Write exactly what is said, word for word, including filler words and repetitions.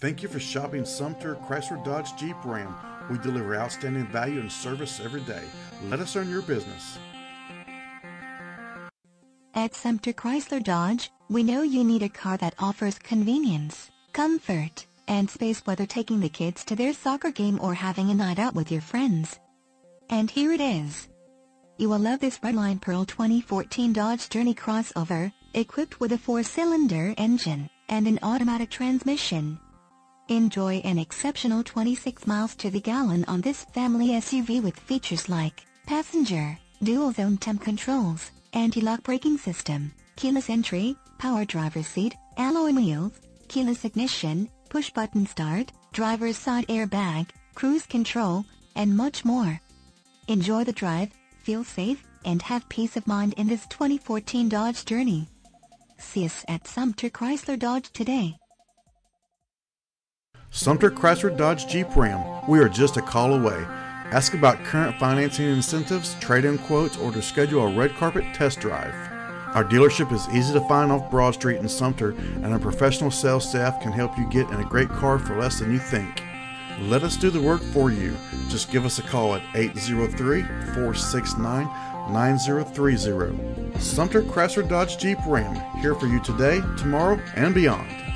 Thank you for shopping Sumter Chrysler Dodge Jeep Ram. We deliver outstanding value and service every day. Let us earn your business. At Sumter Chrysler Dodge, we know you need a car that offers convenience, comfort, and space, whether taking the kids to their soccer game or having a night out with your friends. And here it is. You will love this Redline Pearl twenty fourteen Dodge Journey crossover, equipped with a four-cylinder engine and an automatic transmission. Enjoy an exceptional twenty-six miles to the gallon on this family S U V with features like passenger, dual-zone temp controls, anti-lock braking system, keyless entry, power driver's seat, alloy wheels, keyless ignition, push-button start, driver's side airbag, cruise control, and much more. Enjoy the drive, feel safe, and have peace of mind in this twenty fourteen Dodge Journey. See us at Sumter Chrysler Dodge today. Sumter Chrysler Dodge Jeep Ram. We are just a call away. Ask about current financing incentives, trade-in quotes, or to schedule a red carpet test drive. Our dealership is easy to find off Broad Street in Sumter, and our professional sales staff can help you get in a great car for less than you think. Let us do the work for you. Just give us a call at eight zero three, four six nine, nine zero three zero. Sumter Chrysler Dodge Jeep Ram, here for you today, tomorrow, and beyond.